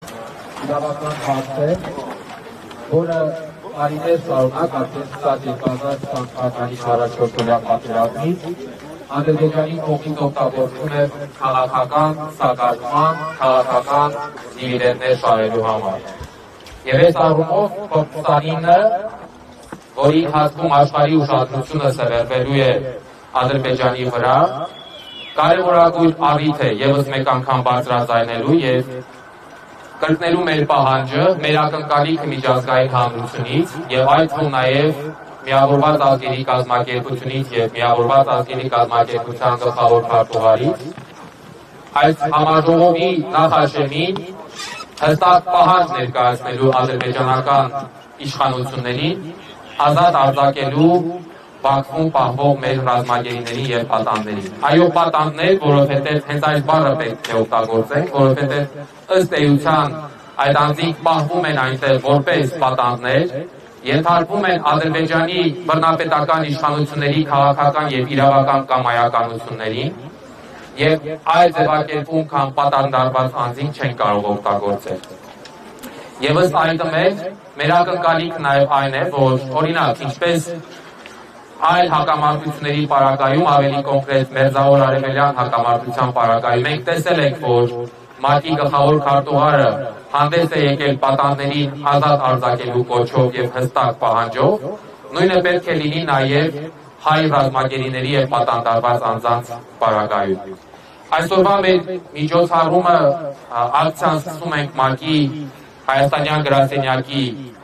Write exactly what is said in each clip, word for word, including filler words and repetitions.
իրավական հարց է, որը տարիներ շարունակ արդեն սկսած երկու հազար քառորդ քառաջորդօրյա պատերազմից Ադրբեջանի կողմից օգտագործվում է քաղաքական սակարկման, քաղաքական դիվիդենտներ շահելու համար։ Եվ այս առումով քորձանինը, որի ընթացքում աշխարհի ուշադրությունը սևեռվելու է Ադրբեջանի վրա, կարևորագույն առիթ է ևս մեկ անգամ բարձրաձայնելու եւ կրկնելու մեր պահանջը, մեր ակնկալիքը միջազգային հանրությունից եւ այդ թվում նաեւ Միավորված ազգերի կազմակերպությունից եւ Միավորված ազգերի կազմակերպության գլխավոր քարտուղարից այս համաժողովի նախաշեմին հստակ պահանջ ներկայացնելու ադրբեջանական իշխանություններին ազատ արձակելու Բաքվում պահվող մեր ռազմագերիների եւ պատանդներին։ Այո, պատանդներ, որովհետեւ հենց այս բառը պետք է օգտագործենք, որովհետեւ ըստ էության այդ անձինք պահվում են այնտեղ որպես պատանդներ, ենթարկվում են Ադրբեջանի բռնապետական իշխանությունների քաղաքական եւ իրավական կամայականություններին եւ այդ ձևակերպում կամ պատանդարված անձինք չեն կարող օգտագործել։ Եվ ըստ այդմ մեր ակնկալիքն նաեւ այն է, որ օրինակ ինչպես այլ հակամարտությունների պարագայում, ավելի կոնկրետ Մերձավոր Արևելյան հակամարտության պարագայում մենք տեսել ենք, որ ՄԱԿ-ի գլխավոր քարտուղարը հանդես է եկել պատանդներին ազատ արձակելու կոչով եւ հստակ պահանջով, նույնը պետք է լինի նաեւ հայ ռազմագերիների եւ պատանդարված անձանց պարագայում։ Այսօրվա մեր միջոցառումը ակցիան սկսում ենք ՄԱԿ-ի հայաստանյան գրասենյակի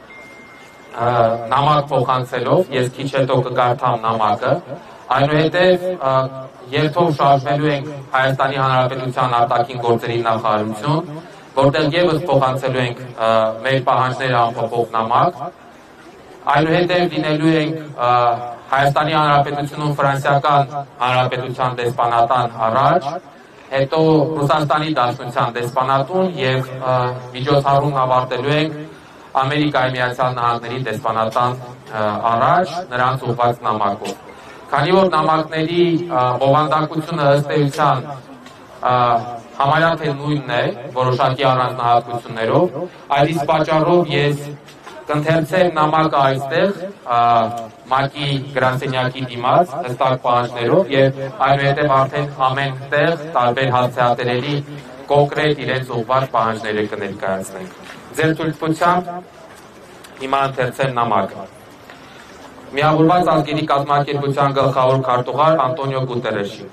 նամակ փոխանցելով, ես քիչ հետո կկարդամ նամակը, այնուհետև երթով շարժվելու ենք Հայաստանի Հանրապետության արտաքին գործերի նախարարություն, որտեղ եւս փոխանցելու ենք մեր պահանջները ամփոփող նամակ, այնուհետև լինելու ենք Հայաստանի Հանրապետությունում Ֆրանսիական Հանրապետության դեսպանատան առաջ, հետո Ռուսաստանի Դաշնության դեսպանատուն եւ միջոցառումն ավարտելու ենք Ամերիկայի Միացյալ Նահանգների դեսպանատան առաջ նրանց ուղղված նամակով։ Քանի որ նամակների բովանդակությունը ըստ էության համարյա թե նույնն է, որոշակի առանձնահատկություններով, այդ իսկ պատճառով ես կընթերցեմ նամակը այստեղ ՄԱԿ-ի գրասենյակի դիմաց հստակ պահանջներով եւ այնուհետեւ արդեն ամեն տեղ տարբեր հասցեատերերի կոնկրետ իրենց ուղղված պահանջները կներկայացնենք։ Ձեր թույլտվությամբ հիմա ընթերցեմ նամակը։ Միավորված ազգերի կազմակերպության գլխավոր քարտուղար Անտոնիո Գուտերեշի։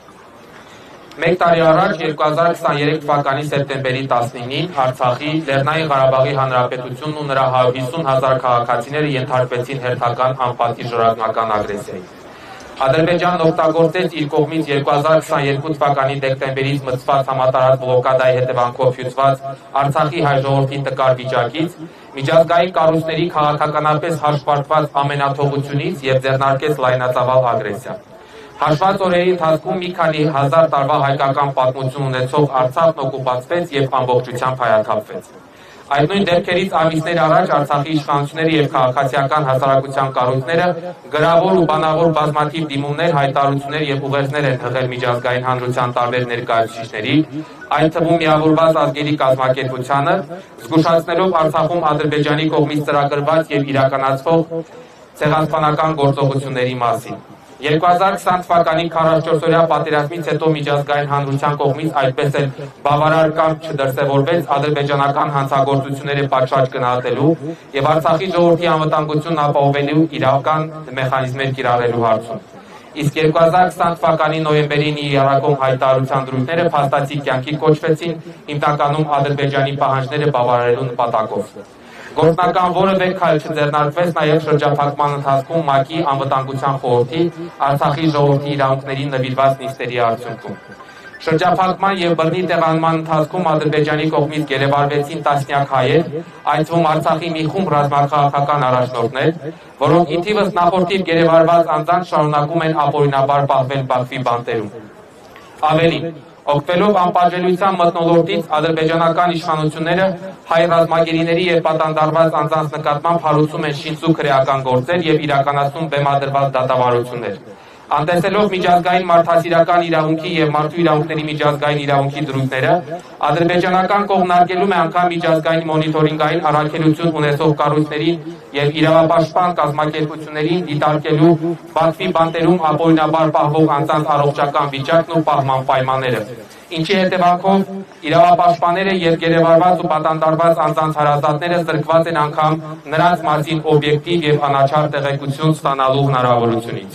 Մեկ տարի առաջ երկու հազար քսաներեք թվականի սեպտեմբերի տասնինին Արցախի, Լեռնային Ղարաբաղի Հանրապետությունն ու նրա հարյուր հիսուն հազար քաղաքացիները ենթարկվեցին հերթական անպատիժ ռազմական ագրեսիայի։ Ադրբեջանն օգտագործեց իր կողմից երկու հազար քսաներկու թվականի դեկտեմբերից մտցված համատարած բլոկադայի հետևանքով հյուծված Արցախի հայ ժողովրդի տկար վիճակից, միջազգային կառույցների քաղաքականապես հաշվարկված ամենաթողությունից եւ ձեռնարկեց լայնածավալ ագրեսիա։ Հաշված օրերի ընթացքում մի քանի հազար տարվա հայկական պատմություն ունեցող Արցախն օկուպացվեց եւ ամբողջությամբ հայաթափվեց։ Այդ նույն դեպքերից ամիսներ առաջ Արցախի իշխանությունները եւ քաղաքացիական հասարակության կառույցները գրավոր ու բանավոր բազմաթիվ դիմումներ, հայտարարություններ եւ ուղերձներ են հղել միջազգային հանրության տարբեր ներկայացուցիչների, այդ թվում Միավորված ազգերի կազմակերպությանը, զգուշացնելով Արցախում Ադրբեջանի կողմից ծրագրված եւ իրականացվող ցեղասպանական գործողությունների մասին։ երկու հազար քսան թվականի քառաջորդօրյա պատերազմից հետո միջազգային հանրության կողմից այդպես էլ բավարար կարգ չդրսևորվեց ադրբեջանական հանցագործությունները պատշաճ գնահատելու եւ Արցախի ժողովրդի անվտանգությունն ապահովելու իրական մեխանիզմեր կիրառելու հարցում։ Իսկ երկու հազար քսան թվականի նոյեմբերին իրարակում հայտարարության դրույթները փաստացի կյանքի կոչվեցին հիմնականում Ադրբեջանի պահանջները բավարարելու նպատակով։ Գործնական որևէ քայլ չձեռնարկվեց նաև շրջափակման ընթացքում ՄԱԿ-ի անվտանգության խորհրդի Արցախի ժողովրդի իրավունքներին նվիրված նիստերի արդյունքում։ Շրջափակման եւ բռնի տեղանման ընթացքում Ադրբեջանի կողմից գերեվարվեցին տասնյակ հայեր, այդ թվում Արցախի մի խումբ ռազմաքաղաքական առաջնորդներ, որոնք ի թիվս նախորդիվ գերեվարված անձանց շարունակում են ապօրինաբար պահվել Բաքվի բանտերում։ Ավելին, օգտվելով անպատժելիության մթնոլորտից ադրբեջանական իշխանությունները հայ ռազմագերիների եւ պատանդարված անձանց նկատմամբ հարուցում են շինծու քրեական գործեր եւ իրականացնում բեմադրված դատավարություններ։ Անտեսելով միջազգային մարդասիրական իրավունքի եւ մարդու իրավունքների միջազգային իրավունքի դրույթները, ադրբեջանական կողմն արգելում է անգամ միջազգային մոնիտորինգային առաքելություն ունեցող կառույցներին եւ իրավապաշտպան կազմակերպություններին դիտարկելու Բաքվի բանտերում ապօրինաբար պահվող անձանց առողջական վիճակն ու պահման պայմանները։ Ինչի հետևանքով իրավապաշտպանները եւ գերեվարված ու պատանդարված անձանց հարազատները զրկված են անգամ նրանց մասին օբյեկտիվ եւ անաչառ տեղեկություն ստանալու հնարավորությունից։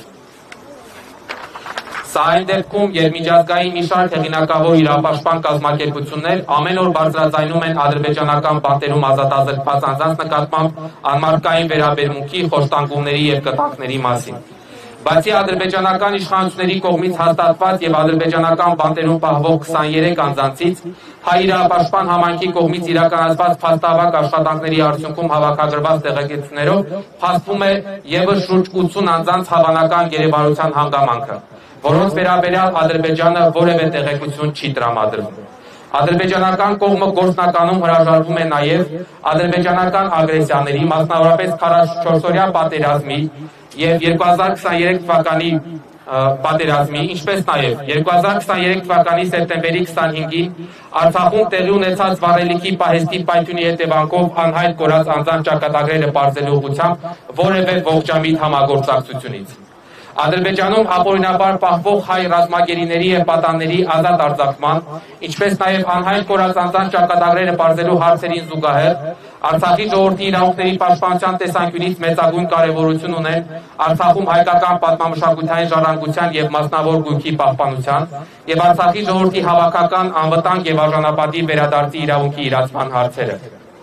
Սա այն դեպքում, երբ միջազգային մի շարք հեղինակավոր իրավապաշտպան կազմակերպություններ ամեն օր բարձրաձայնում են ադրբեջանական բանտերում ազատազրկված անձանց նկատմամբ անմարդկային վերաբերմունքի, խոշտանգումների եւ կտակների մասին։ Բացի ադրբեջանական իշխանությունների կողմից հաստատված եւ ադրբեջանական բանտերում պահվող քսաներեք անձանցից հայ իրավապաշտպան համայնքի կողմից իրականացված փաստավակ աշխատանքների արդյունքում հավաքագրված տեղեկություններով փաստվում է եւս շուրջ ութսուն անձանց հավանական գերեվարության հանգամանքը, որոնց վերաբերյալ Ադրբեջանը որևէ տեղեկություն չի տրամադրում։ Ադրբեջանական կողմը գործնականում հրաժարվում է նաև ադրբեջանական ագրեսիաների, մասնավորապես քառասունչորսօրյա պատերազմի եւ երկու հազար քսաներեք թվականի պատերազմի, ինչպես նաև երկու հազար քսաներեք թվականի սեպտեմբերի քսանհինգին Արցախում տեղի ունեցած վառելիքի պահեստի պայթյունի հետևանքով անհայտ կորած անձանց ճակատագրերը պարզելու ուղղությամբ որևէ ողջամիտ համագործակցությունից։ Ադրբեջանում ապօրինաբար պահվող հայ ռազմագերիների եւ պատանների ազատ արձակման, ինչպես նաև անհայտ կորած անձանց ճակատագրերը պարզելու հարցերին զուգահեռ Արցախի ժողովրդի իրավունքների պաշտպանության տեսանկյունից մեծագույն կարևորություն ունեն Արցախում հայկական պատմամշակութային ժառանգության եւ մասնավոր գույքի պահպանության եւ Արցախի ժողովրդի հավաքական անվտանգ եւ արժանապատիվ վերադարձի իրավունքի իրացման հարցերը։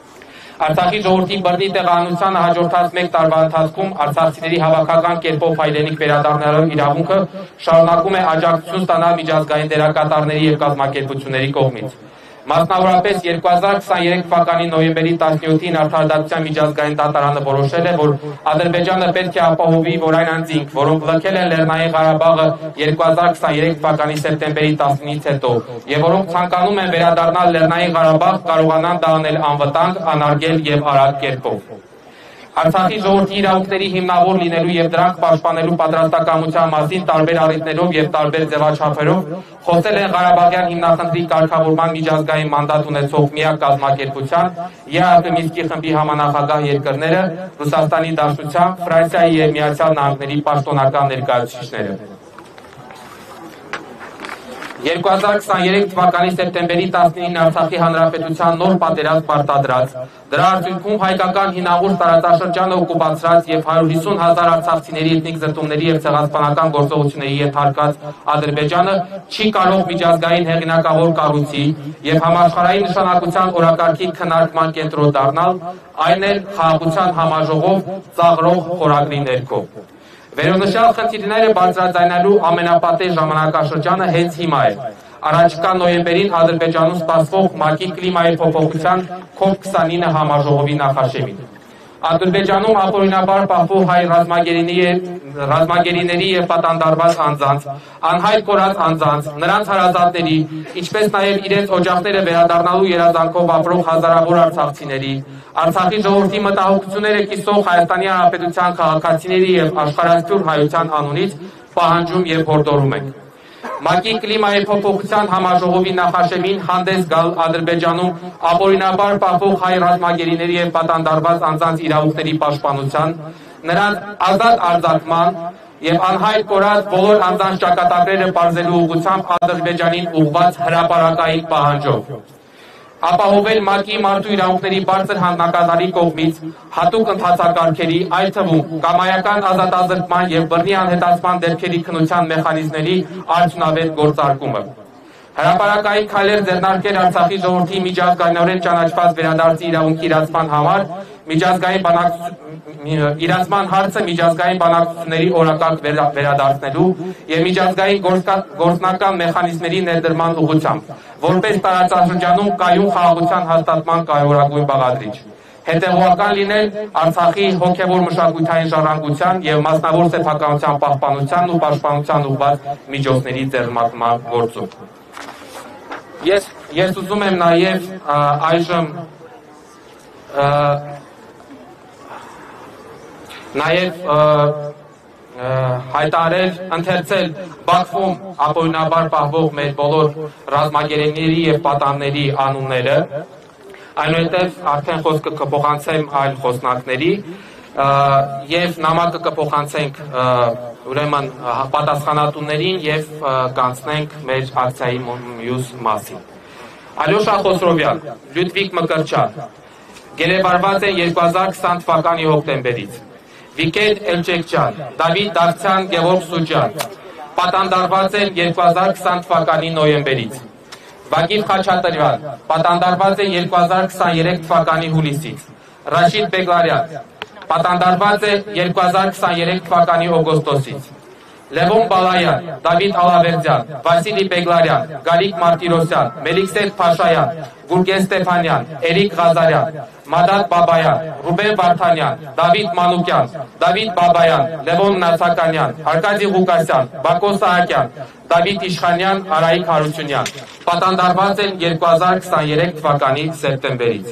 Արցախի ժողովրդի բռնի տեղահանությանը հաջորդած մեկ տարվա ընթացքում արցախցիների հավաքական կերպով հայրենիք վերադառնալու իրավունքը շարունակում է աջակցություն ստանալ միջազգային դերակատարների եւ կազմակերպությունների կողմից։ Մասնավորապես երկու հազար քսաներեք թվականի նոյեմբերի տասնյոթին Արդարադատության միջազգային դատարանը որոշել է, որ Ադրբեջանը պետք է ապահովի, որ այն անձինք, որոնք լքել են Լեռնային Ղարաբաղը երկու հազար քսաներեք թվականի սեպտեմբերի տասնինից հետո եւ որոնք ցանկանում են վերադառնալ Լեռնային Ղարաբաղ, կարողանան դա անել անվտանգ, անարգել եւ արագ կերպով։ Արցախի ժողովրդի իրավունքների հիմնավոր լինելու եւ դրանք պաշտպանելու պատրաստակամության մասին տարբեր առիթներով եւ տարբեր ձևաչափերով խոսել են Ղարաբաղյան հիմնախնդրի կարգավորման միջազգային մանդատ ունեցող միակ կազմակերպության ԵԱՀԿ Մինսկի խմբի համանախագահ երկրները, Ռուսաստանի Դաշնության, Ֆրանսիայի եւ Միացյալ Նահանգների պաշտոնական ներկայացուցիչները։ երկու հազար քսաներեք թվականի սեպտեմբերի տասնինին Արցախի Հանրապետության նոր պատերազմ պարտադրած, դրա արդյունքում հայկական հինավուրց տարածաշրջանը օկուպացրած եւ հարյուր հիսուն հազար արցախցիների էթնիկ զրտումների եւ ցեղասպանական գործողությունների ենթարկած Ադրբեջանը չի կարող միջազգային հեղինակավոր կառույցի եւ համաշխարհային նշանակության օրակարգի քննարկման կենտրոն դառնալ, այն էլ խաղաղության համաժողով ծաղրող խորագրի ներքո։ Վերոնշյալ խնդիրները բարձրաձայնելու ամենապատեժ ժամանակաշրջանը հենց հիմա է։ Առաջիկա նոյեմբերին Ադրբեջանում սպասվող ՄԱԿ-ի կլիմայի փոփոխության քոփ քսանինը համաժողովի նախաշեմին։ Ադրբեջանում ապօրինաբար պահվող հայ ռազմագերիների եւ պատանդարված անձանց, անհայտ կորած անձանց, նրանց հարազատների, ինչպես նաեւ իրենց օջախները վերադառնալու երազանքով ապրող հազարավոր արցախցիների, Արցախի ժողովրդի մտահոգությունները կիսող Հայաստանի Հանրապետության քաղաքացիների եւ աշխարհասփյուր հայության անունից պահանջում եւ հորդորում ենք։ ՄԱԿ-ի կլիմայի փոփոխության համաժողովի նախաշեմին հանդես գալ Ադրբեջանում ապօրինաբար պահվող հայ ռազմագերիների եւ պատանդարված անձանց իրավունքների պաշտպանության, նրանց ազատ արձակման եւ անհայտ կորած բոլոր անձանց ճակատագրերը պարզելու ուղղությամբ Ադրբեջանին ուղղված հրապարակային պահանջով։ Ապահովել ՄԱԿ-ի մարդու իրավունքների բարձր հանձնակատարի կողմից հատուկ ընթացակարգերի, այդ թվում կամայական ազատազրկման եւ բռնի անհետացման դեպքերի քննության մեխանիզմների արդյունավետ գործարկումը։ Հրապարակային քայլեր ձեռնարկել Արցախի ժողովրդի միջազգայինորեն ճանաչված վերադարձի իրավունքի իրացման համար միջազգային իրացման հարցը միջազգային բանակցությունների օրակարգ վերադարձնելու եւ միջազգային գործնական մեխանիզմների ներդրման ուղղությամբ, որպես տարածաշրջանում կայուն խաղաղության հաստատման կարևորագույն բաղադրիչ։ Հետևողական լինել Արցախի հոգեվոր մշակութային ժառանգության եւ մասնավոր սեփականության պահպանության ու պաշտպանության ուղղված միջոցների ձեռնարկման գործում։ Ես ես ուզում եմ նաև այժմ նաև հայտարել, ընթերցել Բաքվում ապօրինաբար պահվող մեր բոլոր ռազմագերիների եւ պատանների անունները, այնուհետև արդեն խոսքը կփոխանցեմ այլ խոսնակների եւ նամակը կփոխանցենք ուրեմն պատասխանատուներին եւ կանցնենք մեր ակցիայի մյուս մասին։ Ալյոշա Խոսրովյան, Լյուդվիգ Մկրտչյան, գերեվարված են երկու հազար քսան թվականի հոկտեմբերից։ Վիկետ Էլջեքջյան, Դավիթ Դավթյան, Գևորգ Սուջյան, պատանդարված են երկու հազար քսան թվականի նոյեմբերից։ Վագիվ Խաչատրյան, պատանդարված է երկու հազար քսաներեք թվականի հուլիսից։ Ռաշիդ Բեգլարյան, պատանդարված է երկու հազար քսաներեք թվականի օգոստոսից։ Լևոն Բալայան, Դավիթ Ալավերդյան, Վասիլի Բեգլարյան, Գալիկ Մարտիրոսյան, Մելիքսետ Փաշայան, Գուրգեն Ստեփանյան, Էրիկ Ղազարյան, Մադատ Բաբայան, Ռուբեն Վարդանյան, Դավիթ Մանուկյան, Դավիթ Բաբայան, Լևոն Նացականյան, Արկադի Ղուկասյան, Բակո Սահակյան, Դավիթ Իշխանյան, Արայիկ Հարությունյան, պատանդարված են երկու հազար քսաներեք թվականի սեպտեմբերից։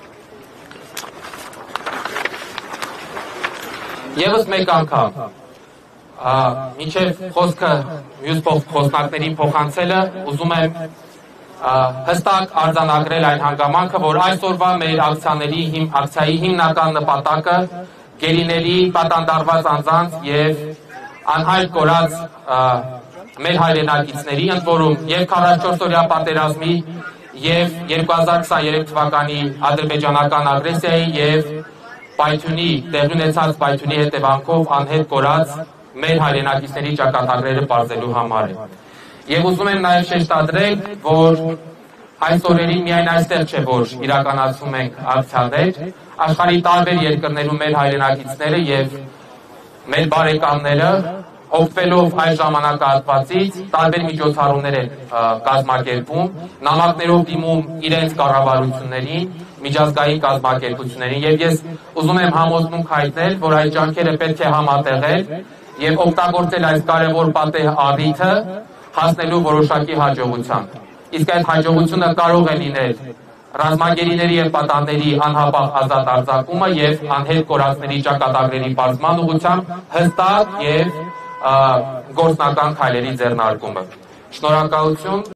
Եվս մեկ անգամ մինչև խոսքը մյուս խոսնակներին փոխանցելը ուզում եմ հստակ արձանագրել այն հանգամանքը, որ այսօրվա մեր ակցիաների ակցիայի հիմնական նպատակը գերիների պատանդարված անձանց եւ անհայտ կորած մեր հայրենակիցների, ընդ որում եւ քառասունչորսօրյա պատերազմի եւ երկու հազար քսաներեք թվականի ադրբեջանական ագրեսիայի եւ պայթյունի տեղի ունեցած պայթյունի հետևանքով անհետ կորած մեր հայրենակիցների ճակատագրերը պարզելու համար է։ Եվ ուզում եմ նաև շեշտադրել, որ այս օրերին միայն այստեղ չէ, որ իրականացում ենք ակցիաներ, աշխարհի տարբեր երկրներում մեր հայրենակիցները եւ մեր բարեկամները օգտվելով այս ժամանակահատվածից տարբեր միջոցառումներ են կազմակերպում, նամակներով դիմում իրենց կառավարություններին, միջազգային կազմակերպություններին եւ ես ուզում եմ համոզմունք հայտնել, որ այս ջանքերը պետք է համատեղել եւ օգտագործել այս կարևոր պատեհ առիթը հասնելու որոշակի հաջողության։ Իսկ այդ հաջողությունը կարող է լինել ռազմագերիների եւ պատանների անհապաղ ազատ արձակումը եւ անհետ կորածների ճակատագրերի բացման ուղղությամբ հստակ եւ գործնական քայլերի ձեռնարկումը։ Շնորհակալություն։